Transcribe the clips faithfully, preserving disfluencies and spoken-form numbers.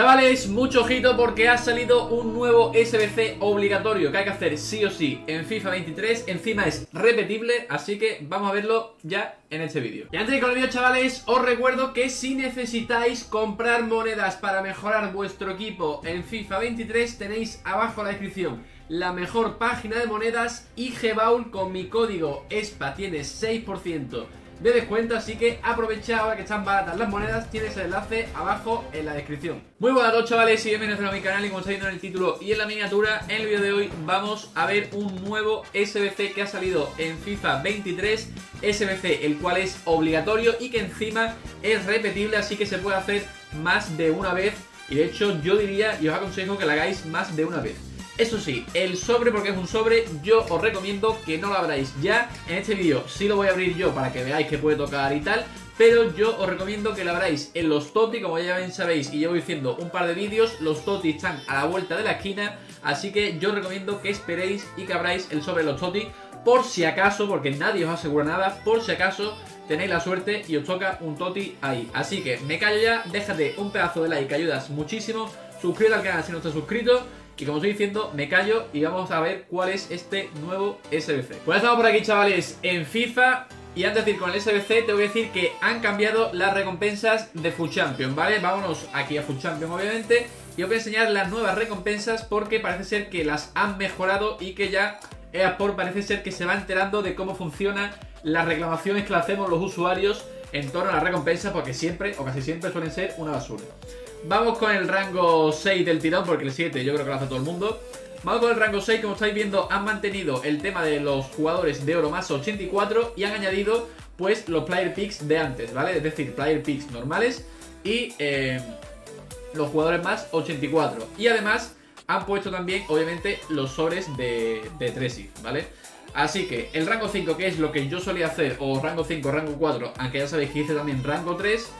Chavales, mucho ojito porque ha salido un nuevo S B C obligatorio que hay que hacer sí o sí en FIFA veintitrés. Encima es repetible, así que vamos a verlo ya en este vídeo. Y antes de ir con el vídeo, chavales, os recuerdo que si necesitáis comprar monedas para mejorar vuestro equipo en FIFA veintitrés, tenéis abajo en la descripción la mejor página de monedas, I G Baul. Con mi código E S P A tienes seis por ciento de descuento, así que aprovecha ahora que están baratas las monedas. Tienes el enlace abajo en la descripción. Muy buenas a todos, chavales, y bienvenidos a mi canal. Y como estáis viendo en el título y en la miniatura, en el vídeo de hoy vamos a ver un nuevo S B C que ha salido en FIFA veintitrés. S B C el cual es obligatorio y que encima es repetible, así que se puede hacer más de una vez. Y de hecho yo diría y os aconsejo que lo hagáis más de una vez. Eso sí, el sobre, porque es un sobre, yo os recomiendo que no lo abráis ya. En este vídeo sí lo voy a abrir yo para que veáis que puede tocar y tal, pero yo os recomiendo que lo abráis en los TOTI. Como ya bien sabéis y llevo diciendo un par de vídeos, los TOTI están a la vuelta de la esquina, así que yo os recomiendo que esperéis y que abráis el sobre de los TOTI por si acaso, porque nadie os asegura nada, por si acaso tenéis la suerte y os toca un TOTI ahí. Así que me callo ya, déjate un pedazo de like que ayudas muchísimo, suscríbete al canal si no estás suscrito. Y como estoy diciendo, me callo y vamos a ver cuál es este nuevo S B C. Pues estamos por aquí, chavales, en FIFA. Y antes de ir con el S B C, te voy a decir que han cambiado las recompensas de FUT Champion, ¿vale? Vámonos aquí a FUT Champion, obviamente. Y os voy a enseñar las nuevas recompensas porque parece ser que las han mejorado y que ya E A Sport parece ser que se va enterando de cómo funcionan las reclamaciones que le hacemos los usuarios en torno a las recompensas, porque siempre, o casi siempre, suelen ser una basura. Vamos con el rango seis del tirón, porque el siete yo creo que lo hace todo el mundo. Vamos con el rango seis, como estáis viendo, han mantenido el tema de los jugadores de oro más ochenta y cuatro y han añadido pues los player picks de antes, ¿vale? Es decir, player picks normales y eh, los jugadores más ochenta y cuatro. Y además han puesto también, obviamente, los sobres de, de tres I F, ¿vale? Así que el rango cinco, que es lo que yo solía hacer, o rango cinco, rango cuatro, aunque ya sabéis que hice también rango tres,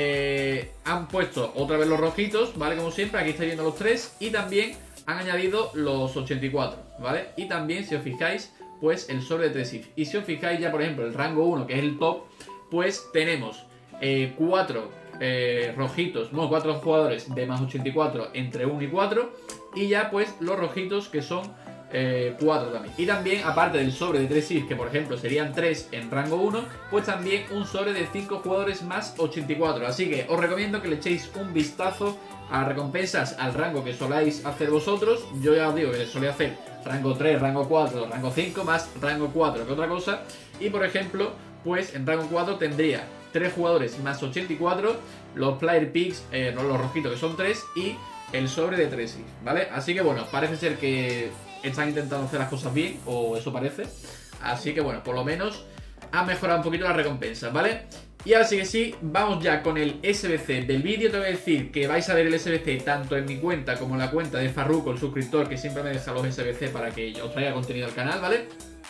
Eh, han puesto otra vez los rojitos, ¿vale? Como siempre, aquí estáis viendo los tres. Y también han añadido los ochenta y cuatro, ¿vale? Y también, si os fijáis, pues el sobre de tres I F. Y si os fijáis ya, por ejemplo, el rango uno, que es el top, pues tenemos eh, cuatro eh, rojitos, no, cuatro jugadores de más ochenta y cuatro entre uno y cuatro. Y ya pues los rojitos que son Eh, cuatro también. Y también, aparte del sobre de tres I F, que por ejemplo serían tres en rango uno, pues también un sobre de cinco jugadores más ochenta y cuatro. Así que os recomiendo que le echéis un vistazo a las recompensas al rango que soláis hacer vosotros. Yo ya os digo que solía hacer rango tres, rango cuatro, rango cinco, más rango cuatro que otra cosa. Y por ejemplo, pues en rango cuatro tendría tres jugadores más ochenta y cuatro, los player picks, eh, no, los rojitos que son tres, y el sobre de tres I F, ¿vale? Así que bueno, parece ser que están intentando hacer las cosas bien, o eso parece. Así que bueno, por lo menos han mejorado un poquito las recompensas, ¿vale? Y ahora sí que sí, vamos ya con el S B C del vídeo. Te voy a decir que vais a ver el S B C tanto en mi cuenta como en la cuenta de Farruko, el suscriptor, que siempre me deja los S B C para que yo os traiga contenido al canal, ¿vale?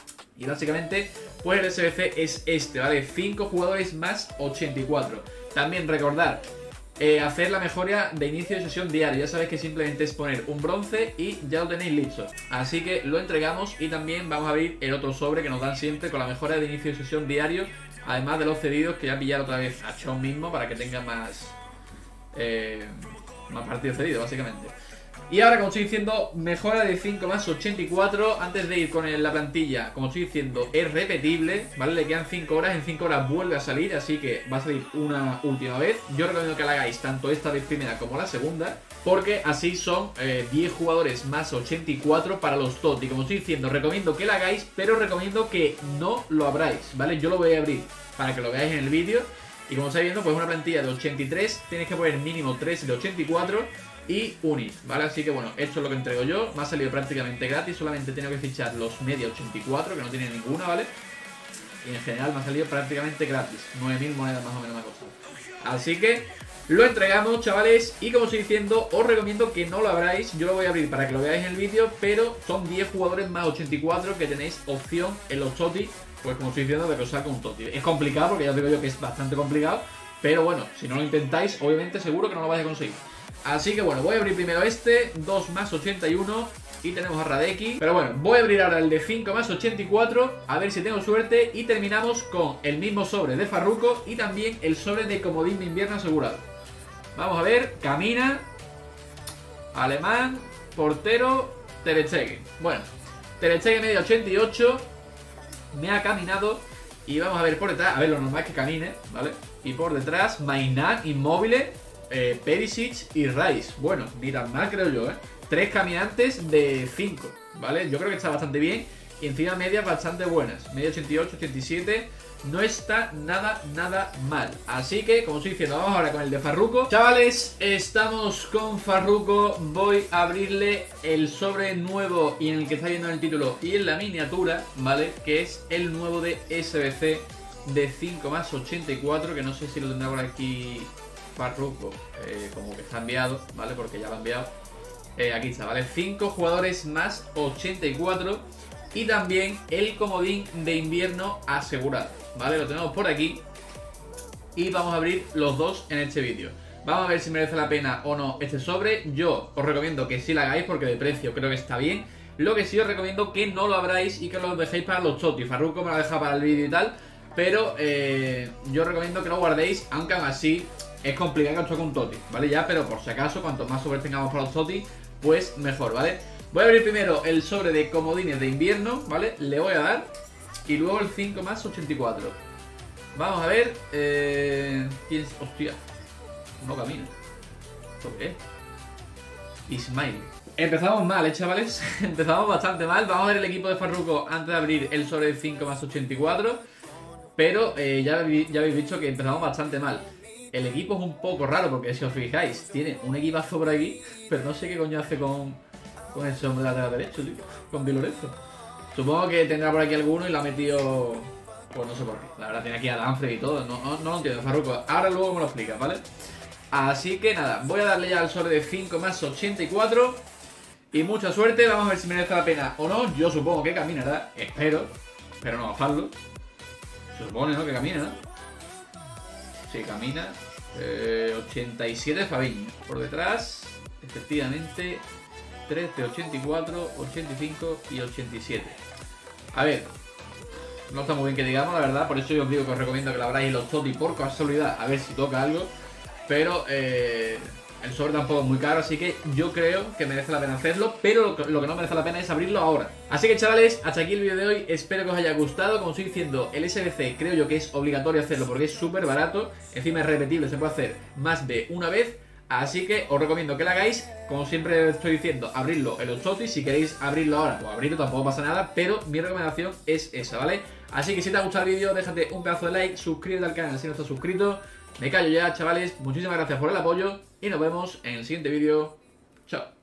Y básicamente, pues el S B C es este, ¿vale? cinco jugadores más ochenta y cuatro. También recordar Eh, hacer la mejora de inicio de sesión diario. Ya sabéis que simplemente es poner un bronce y ya lo tenéis listo. Así que lo entregamos y también vamos a abrir el otro sobre que nos dan siempre con la mejora de inicio de sesión diario. Además de los cedidos, que ya pillar otra vez a Chon mismo para que tenga más eh, más partidos cedidos, básicamente. Y ahora, como estoy diciendo, mejora de cinco más ochenta y cuatro. Antes de ir con la plantilla, como estoy diciendo, es repetible, ¿vale? Le quedan cinco horas, en cinco horas vuelve a salir, así que va a salir una última vez. Yo recomiendo que la hagáis tanto esta vez primera como la segunda, porque así son eh, diez jugadores más ochenta y cuatro para los TOTI. Como estoy diciendo, recomiendo que la hagáis, pero recomiendo que no lo abráis, ¿vale? Yo lo voy a abrir para que lo veáis en el vídeo. Y como estáis viendo, pues una plantilla de ochenta y tres, tienes que poner mínimo tres de ochenta y cuatro y un I F, ¿vale? Así que bueno, esto es lo que entrego yo. Me ha salido prácticamente gratis, solamente tengo que fichar los media ochenta y cuatro, que no tiene ninguna, ¿vale? Y en general me ha salido prácticamente gratis, nueve mil monedas más o menos me ha costado. Así que lo entregamos, chavales. Y como estoy diciendo, os recomiendo que no lo abráis. Yo lo voy a abrir para que lo veáis en el vídeo, pero son diez jugadores más ochenta y cuatro que tenéis opción en los TOTI. Pues como estoy diciendo, de que os saque un TOTI. Es complicado, porque ya os digo yo que es bastante complicado, pero bueno, si no lo intentáis, obviamente seguro que no lo vais a conseguir. Así que bueno, voy a abrir primero este, dos más ochenta y uno, y tenemos a Radeki. Pero bueno, voy a abrir ahora el de cinco más ochenta y cuatro, a ver si tengo suerte. Y terminamos con el mismo sobre de Farruko y también el sobre de comodín de invierno asegurado. Vamos a ver, camina. Alemán, portero, Ter Stegen. Bueno, Ter Stegen media ochenta y ocho. Me ha caminado. Y vamos a ver por detrás, a ver, lo normal es que camine, ¿vale? Y por detrás, Maignan, Immobile, eh, Perisic y Rice. Bueno, ni tan mal creo yo, ¿eh? Tres caminantes de cinco, ¿vale? Yo creo que está bastante bien. Y encima medias bastante buenas. Media ochenta y ocho, ochenta y siete. No está nada, nada mal. Así que, como estoy diciendo, vamos ahora con el de Farruko. Chavales, estamos con Farruko. Voy a abrirle el sobre nuevo y en el que está viendo en el título y en la miniatura, ¿vale? Que es el nuevo de S B C de cinco más ochenta y cuatro. Que no sé si lo tendrá por aquí Farruko. Eh, como que está enviado, ¿vale? Porque ya lo ha enviado. Eh, aquí está, ¿vale? cinco jugadores más ochenta y cuatro. Y también el comodín de invierno asegurado, ¿vale? Lo tenemos por aquí. Y vamos a abrir los dos en este vídeo. Vamos a ver si merece la pena o no este sobre. Yo os recomiendo que sí lo hagáis porque de precio creo que está bien. Lo que sí os recomiendo que no lo abráis y que lo dejéis para los chotis. Farruko me lo ha dejado para el vídeo y tal. Pero eh, yo os recomiendo que lo guardéis, aunque aún así es complicado que os toque un toti, ¿vale? Ya, pero por si acaso, cuanto más sobres tengamos para los chotis, pues mejor, ¿vale? Voy a abrir primero el sobre de comodines de invierno, ¿vale? Le voy a dar. Y luego el cinco más ochenta y cuatro. Vamos a ver. Eh... ¿Quién es? Hostia. No camina. ¿Esto qué es? Ismail. Empezamos mal, ¿eh, chavales? Empezamos bastante mal. Vamos a ver el equipo de Farruko antes de abrir el sobre de cinco más ochenta y cuatro. Pero eh, ya, ya habéis visto que empezamos bastante mal. El equipo es un poco raro porque si os fijáis, tiene un equipazo por aquí, pero no sé qué coño hace con... con ese hombre de lateral derecho, tío. Con Di Lorenzo. Supongo que tendrá por aquí alguno y lo ha metido... Pues no sé por qué. La verdad tiene aquí a Danfred y todo. No, no, no lo entiendo, Farruko. Ahora luego me lo explicas, ¿vale? Así que nada, voy a darle ya al sobre de cinco más ochenta y cuatro. Y mucha suerte. Vamos a ver si merece la pena o no. Yo supongo que caminará. Espero. Espero no bajarlo. Se supone, ¿no? Que camina, ¿no? Sí, camina. Eh, ochenta y siete Fabiño. Por detrás, efectivamente... tres de ochenta y cuatro, ochenta y cinco y ochenta y siete. A ver, no está muy bien que digamos, la verdad. Por eso yo os digo que os recomiendo que lo abráis en los toti por casualidad, a ver si toca algo. Pero eh, el sobre tampoco es muy caro, así que yo creo que merece la pena hacerlo. Pero lo que, lo que no merece la pena es abrirlo ahora. Así que chavales, hasta aquí el vídeo de hoy. Espero que os haya gustado. Como estoy diciendo, el S B C creo yo que es obligatorio hacerlo porque es súper barato. Encima es repetible, se puede hacer más de una vez. Así que os recomiendo que lo hagáis. Como siempre estoy diciendo, abrirlo en los chotis. Si queréis abrirlo ahora, pues abrirlo, tampoco pasa nada. Pero mi recomendación es esa, ¿vale? Así que si te ha gustado el vídeo, déjate un pedazo de like, suscríbete al canal si no estás suscrito. Me callo ya, chavales. Muchísimas gracias por el apoyo y nos vemos en el siguiente vídeo. Chao.